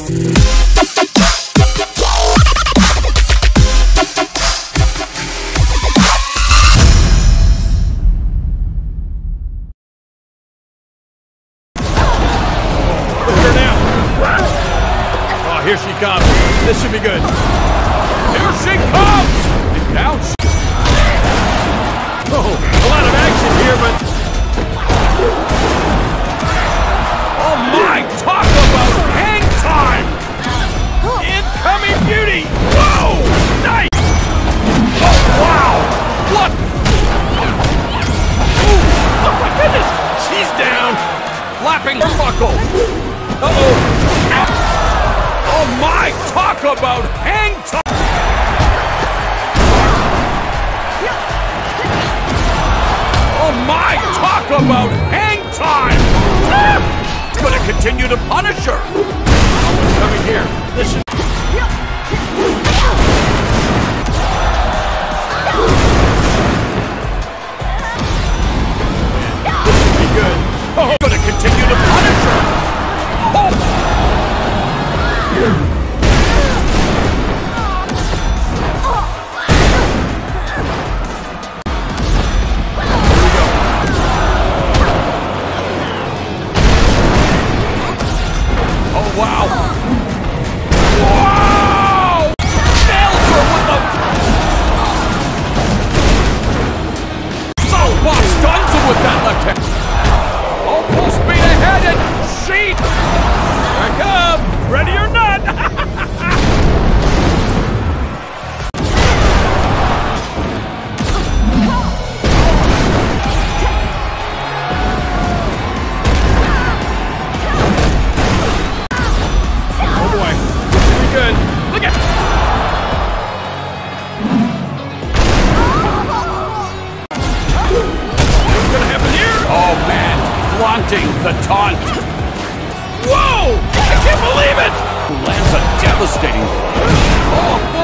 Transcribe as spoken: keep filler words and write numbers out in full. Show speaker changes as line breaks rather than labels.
Here she comes. This should be good. Here she comes! And now she... Oh, a lot of action here, but... Oh my, talk about hang time! Incoming beauty! Whoa! Nice! Oh, wow! What? Ooh, oh my goodness! She's down! Flapping her buckle! Uh-oh! Oh my, talk about hang time! Oh my, talk about hang time! Ah! It's gonna continue to punish her! Oh, what's coming here? This is... This should be good. Oh, it's gonna continue to punish her! Oh! Wow! Wow! Nailed her with the... Southpaw stuns him with that left hand! Oh, full speed ahead and she... Here I come! Ready or not! Flaunting the taunt. Whoa! I can't believe it! Lands a devastating... Oh!